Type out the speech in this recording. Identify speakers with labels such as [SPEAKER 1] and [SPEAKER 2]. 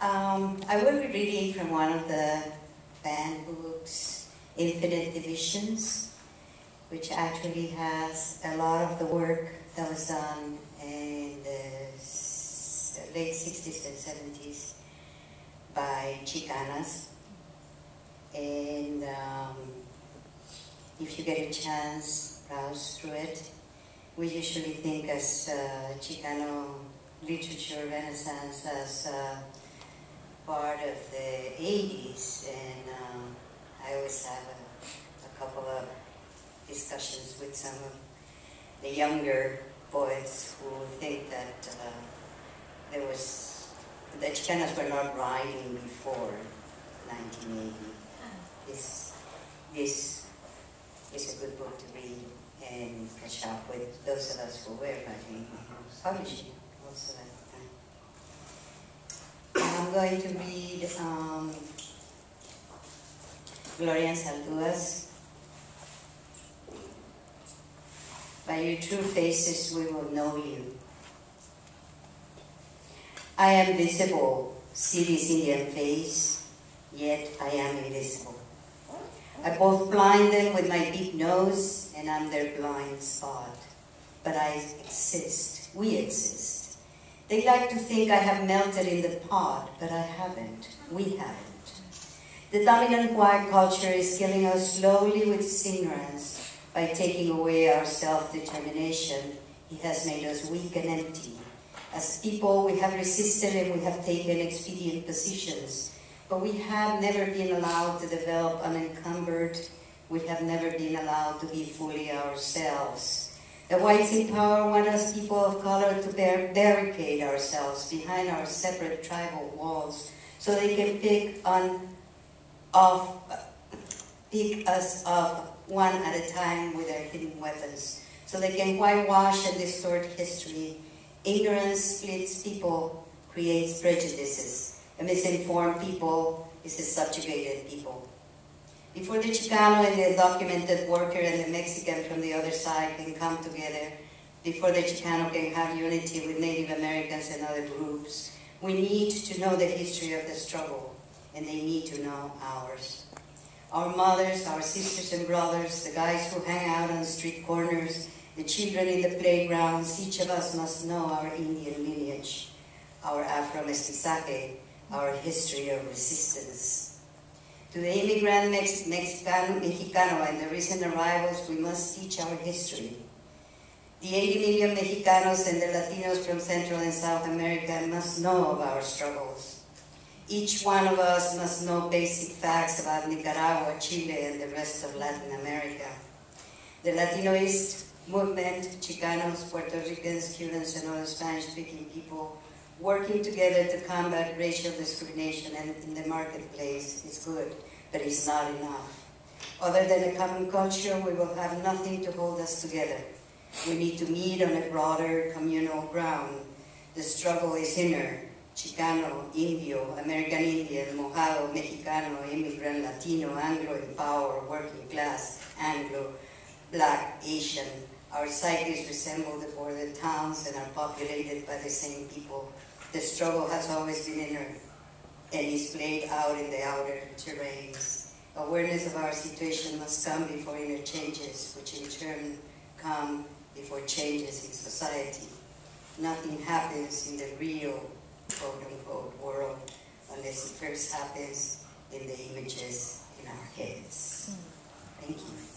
[SPEAKER 1] I will be reading from one of the banned books, Infinite Divisions, which actually has a lot of the work that was done in the late 60s and 70s by Chicanas. And if you get a chance, browse through it. We usually think as Chicano literature renaissance as part of the 80s, and I always have a couple of discussions with some of the younger poets who think that the Chicanas were not writing before 1980. This is a good book to read and catch up with those of us who were writing publishing also at the time. I'm going to read Gloria Saldua's By Your True Faces We Will Know You. I am visible, see this Indian face, yet I am invisible. I both blind them with my big nose, and I'm their blind spot. But I exist, we exist. They like to think I have melted in the pot, but I haven't, we haven't. The dominant white culture is killing us slowly with its ignorance by taking away our self-determination. It has made us weak and empty. As people, we have resisted and we have taken expedient positions, but we have never been allowed to develop unencumbered. We have never been allowed to be fully ourselves. The whites in power want us people of color to barricade ourselves behind our separate tribal walls so they can pick us off one at a time with their hidden weapons, so they can whitewash and distort history. Ignorance splits people, creates prejudices. A misinformed people is a subjugated people. Before the Chicano and the documented worker and the Mexican from the other side can come together, before the Chicano can have unity with Native Americans and other groups, we need to know the history of the struggle, and they need to know ours. Our mothers, our sisters and brothers, the guys who hang out on street corners, the children in the playgrounds, each of us must know our Indian lineage, our Afro-mestizaje, our history of resistance. To the immigrant Mexicano and the recent arrivals, we must teach our history. The 80 million Mexicanos and the Latinos from Central and South America must know of our struggles. Each one of us must know basic facts about Nicaragua, Chile, and the rest of Latin America. The Latinoist movement, Chicanos, Puerto Ricans, Cubans, and other Spanish-speaking people working together to combat racial discrimination and in the marketplace is good, but it's not enough. Other than a common culture, we will have nothing to hold us together. We need to meet on a broader communal ground. The struggle is inner: Chicano, Indio, American Indian, Mojado, Mexicano, immigrant, Latino, Anglo in power, working class, Anglo, Black, Asian. Our psyches resemble the border towns and are populated by the same people. The struggle has always been inner and is played out in the outer terrains. Awareness of our situation must come before inner changes, which in turn come before changes in society. Nothing happens in the real, quote-unquote, world unless it first happens in the images in our heads. Thank you.